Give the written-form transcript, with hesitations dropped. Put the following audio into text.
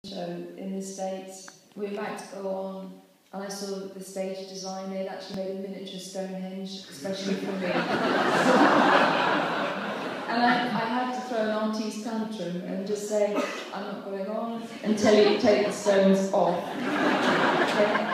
show in the States. We were about to go on, and I saw that the stage design, they'd actually made a miniature Stonehenge, especially for me. And I had to throw an auntie's tantrum and just say, I'm not going on until you take the stones off. Okay?